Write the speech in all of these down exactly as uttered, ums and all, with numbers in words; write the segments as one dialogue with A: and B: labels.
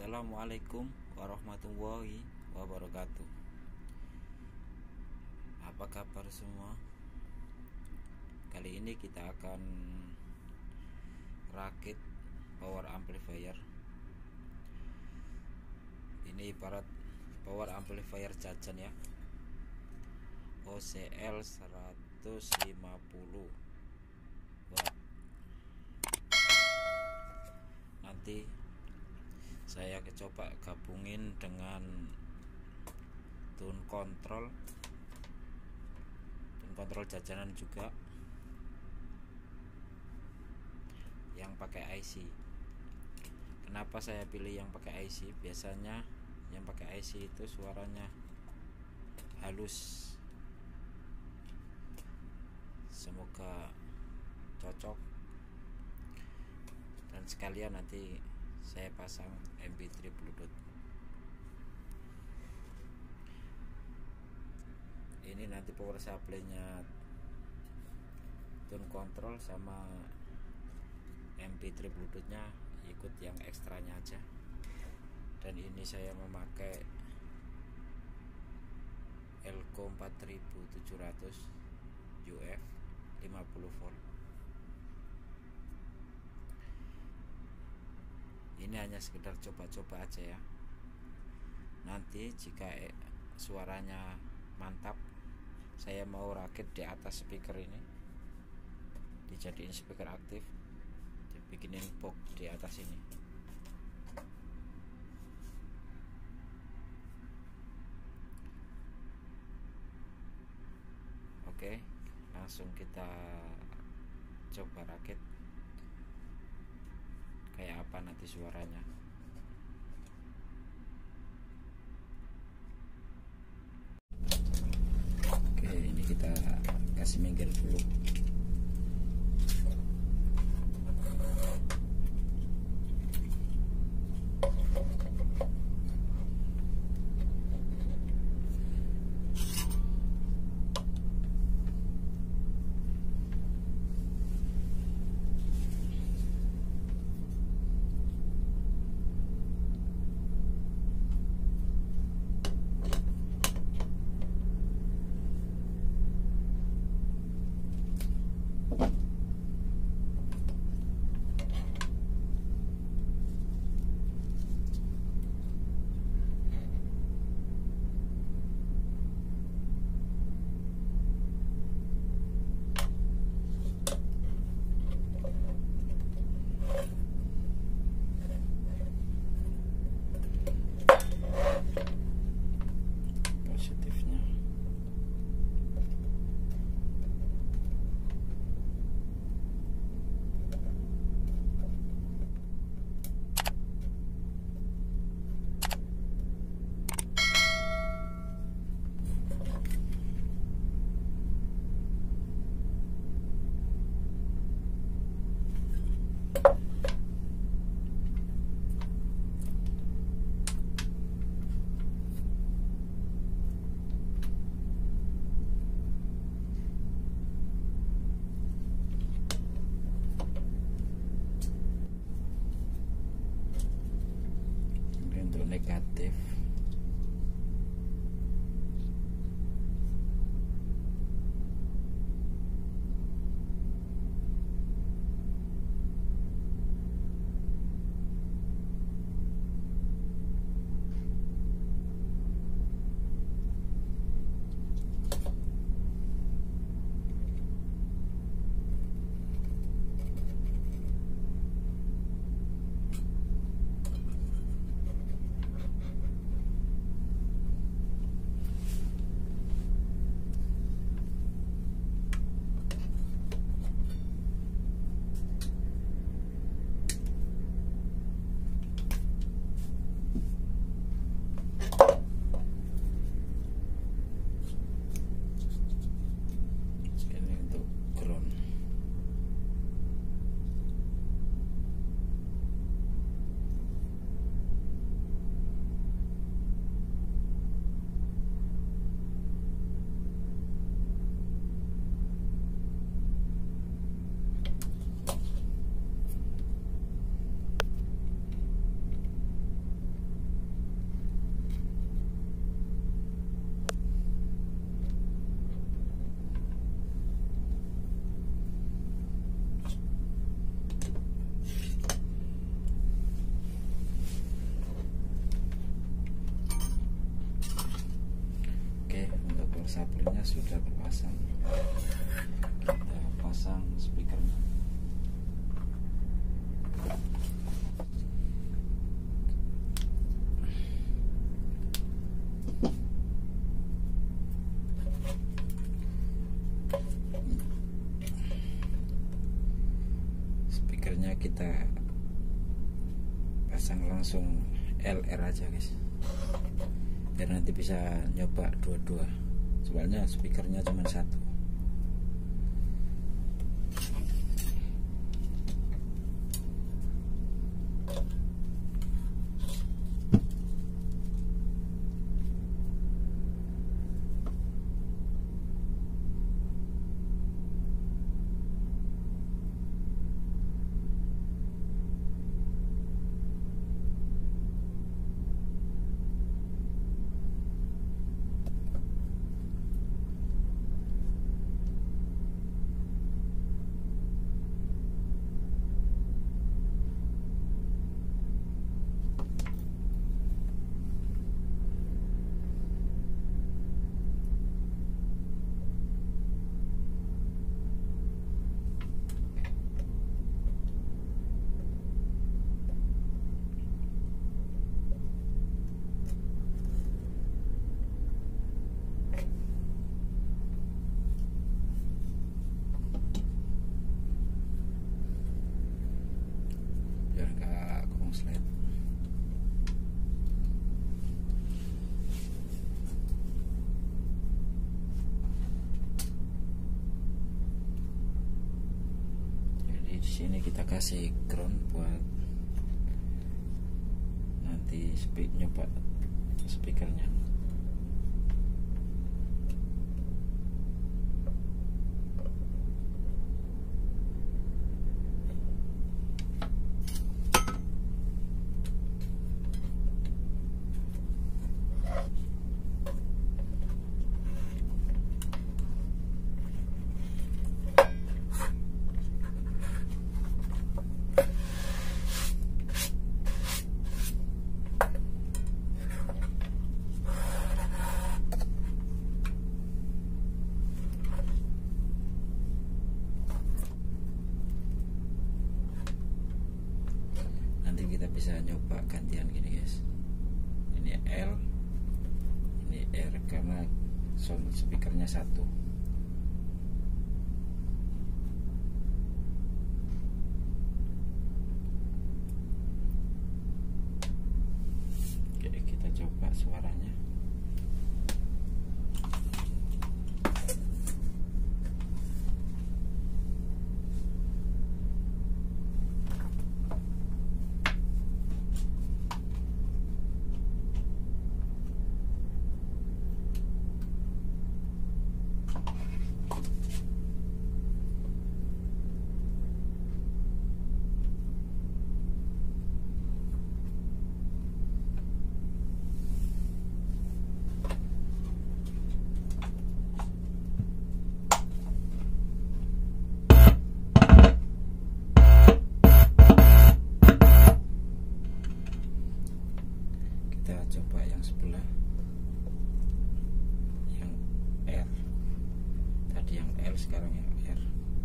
A: Assalamualaikum warahmatullahi wabarakatuh. Apa kabar semua? Kali ini kita akan rakit power amplifier. Ini ibarat power amplifier jajan ya, O C L seratus lima puluh watt. Nanti saya coba gabungin dengan tune control tune control jajanan juga yang pakai I C. Kenapa saya pilih yang pakai I C? Biasanya yang pakai I C itu suaranya halus. Semoga cocok. Dan sekalian nanti saya pasang M P tiga Bluetooth. Ini nanti power supply-nya tune control sama M P tiga Bluetooth-nya ikut yang ekstranya aja. Dan ini saya memakai Elco empat ribu tujuh ratus U F lima puluh volt. Ini hanya sekedar coba-coba aja ya. Nanti jika suaranya mantap, saya mau rakit di atas speaker ini, dijadiin speaker aktif, dibikinin box di atas ini. Oke, langsung kita coba rakit kayak apa nanti suaranya. Oke, ini kita kasih minggir dulu. Negatif. sablonnya sudah terpasang. Kita pasang speakernya. Speakernya kita pasang langsung L R aja guys, biar nanti bisa nyoba dua-dua, soalnya speakernya cuma satu. Biar gak konslet. Jadi di sini kita kasih ground buat nanti speak nyoba speakernya. Kita bisa nyoba gantian gini guys, ini L, ini R, karena sound speakernya satu. Oke, kita coba suaranya. Kita coba yang sebelah, yang R. Tadi yang L, sekarang yang R.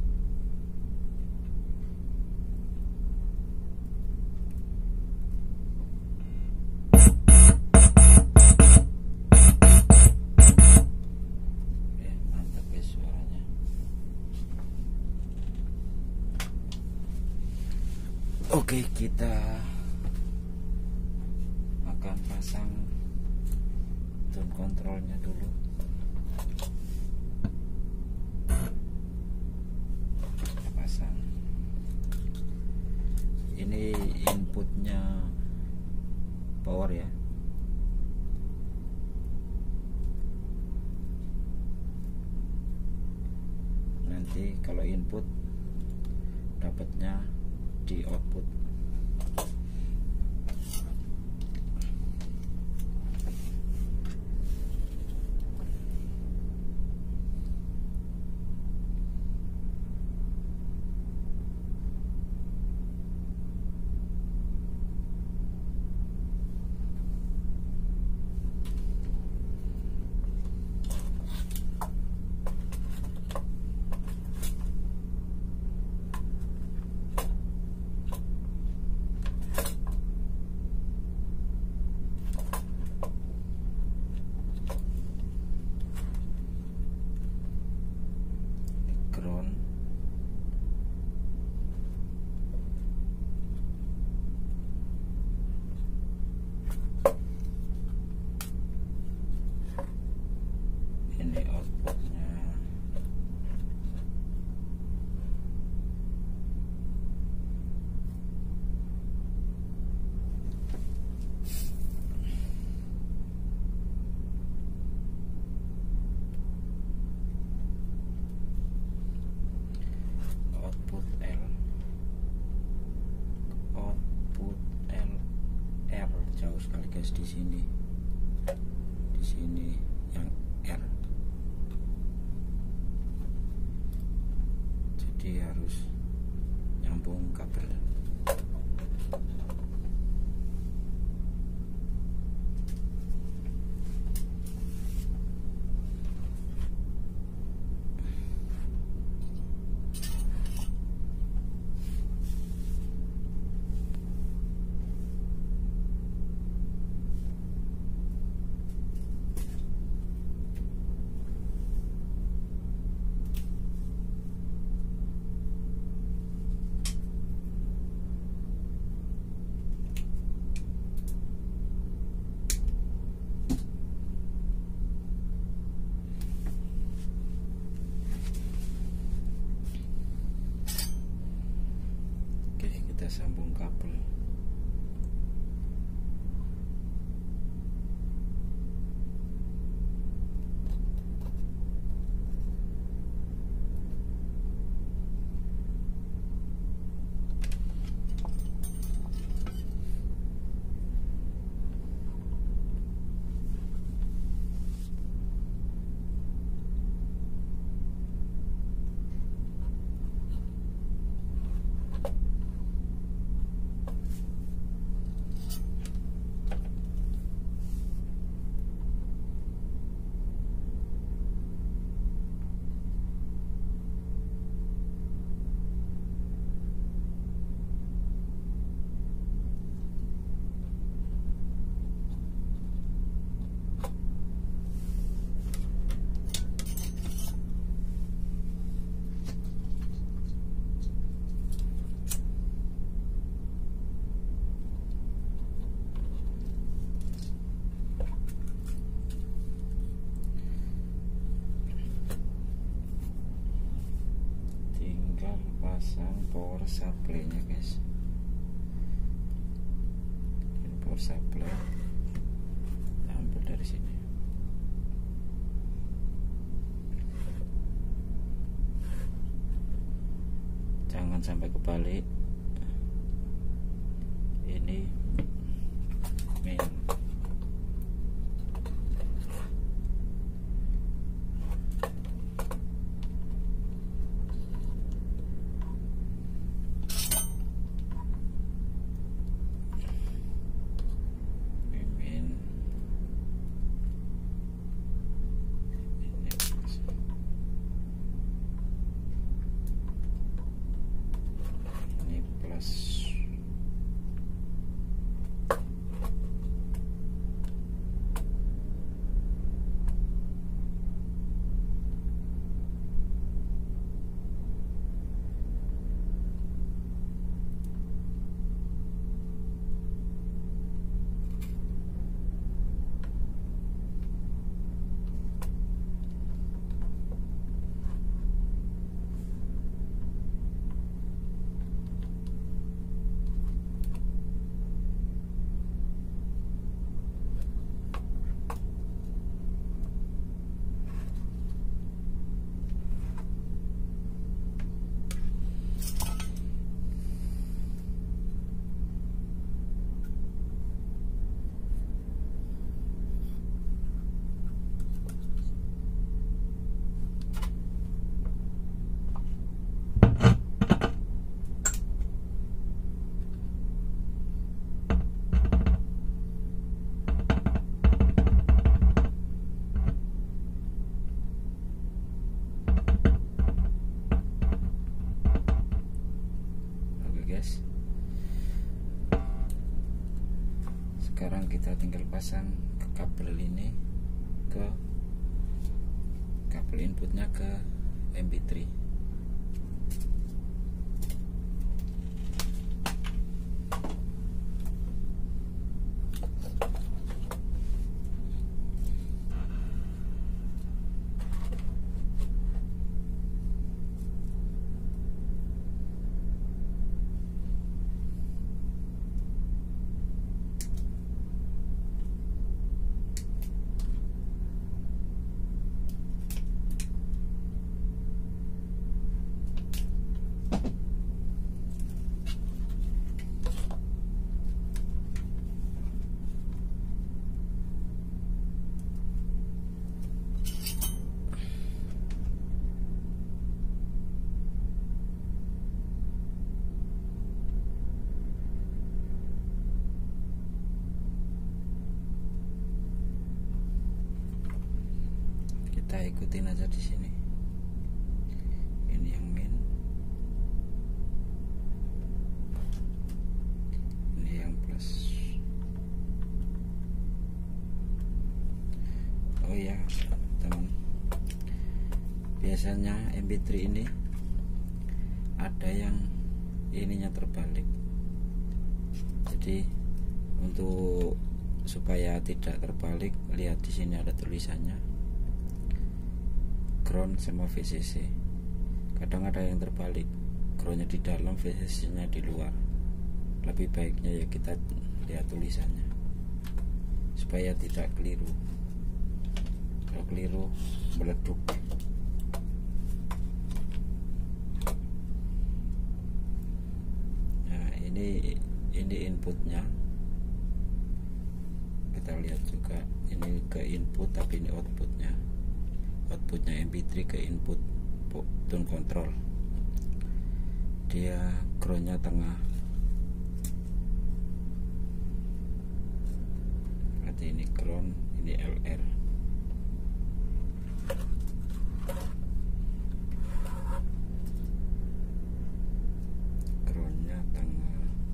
A: Oke, mantap guys suaranya. Oke, kita akan pasang tone controlnya dulu. Kita pasang. Ini inputnya power ya. Nanti kalau input dapatnya di output. sekali guys. Di sini di sini yang R, jadi harus nyambung kabel. Kita sambung kabel. Pasang power supply nya guys. Dan power supply ambil dari sini. Jangan sampai kebalik. Ini main. Sekarang kita tinggal pasang ke kabel ini, ke kabel inputnya ke M P tiga. kita ikutin aja di sini. Ini yang min, ini yang plus. Oh ya teman, biasanya M P tiga ini ada yang ininya terbalik. Jadi untuk supaya tidak terbalik, lihat di sini ada tulisannya ground sama V C C. Kadang ada yang terbalik, groundnya di dalam, V C C nya di luar. Lebih baiknya ya kita lihat tulisannya supaya tidak keliru. Kalau keliru meleduk. Nah ini ini inputnya, kita lihat juga ini ke input, tapi ini outputnya. Outputnya M P tiga ke input tone control. Dia groundnya tengah. Berarti ini ground, ini L R. Groundnya tengah.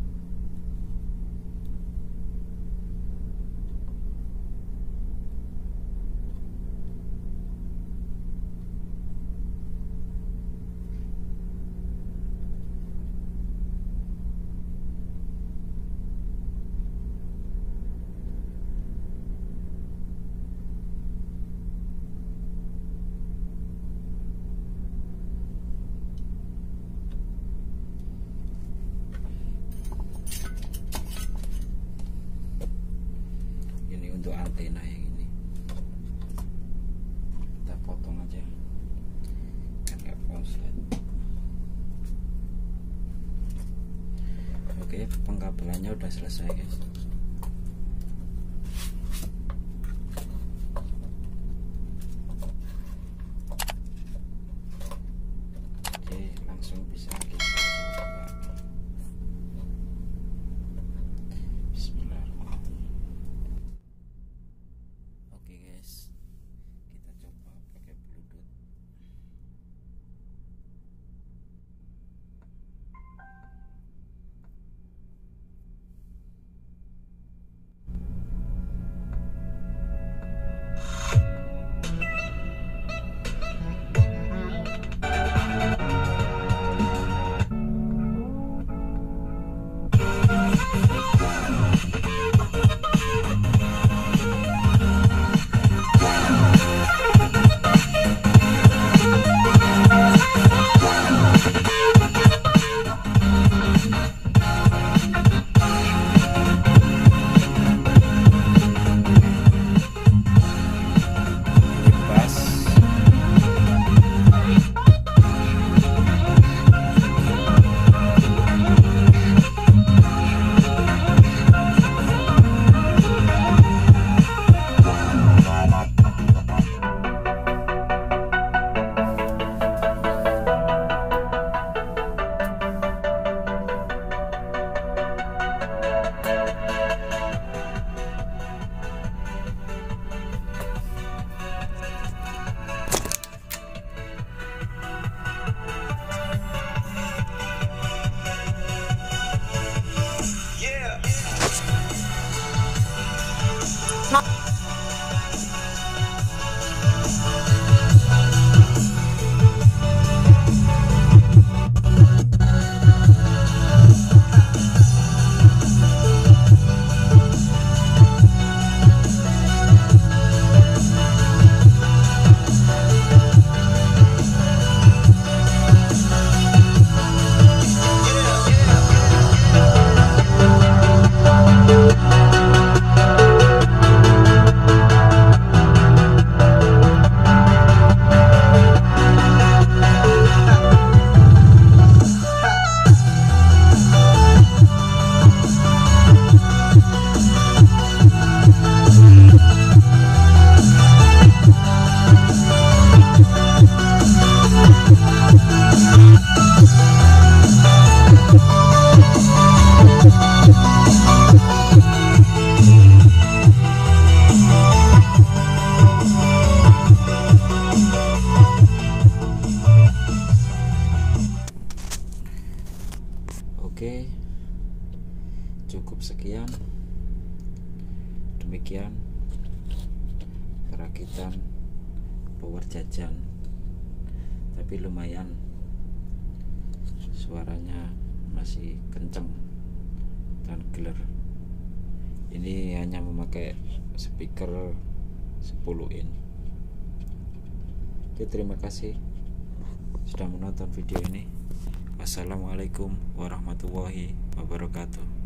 A: Untuk antena yang ini kita potong aja kan nggak konslet. Oke, pengkabelannya udah selesai guys. Oke, langsung bisa kita coba. demikian perakitan power jajan, tapi lumayan suaranya masih kenceng dan geler. Ini hanya memakai speaker sepuluh in. Oke, terima kasih sudah menonton video ini. Wassalamualaikum warahmatullahi wabarakatuh.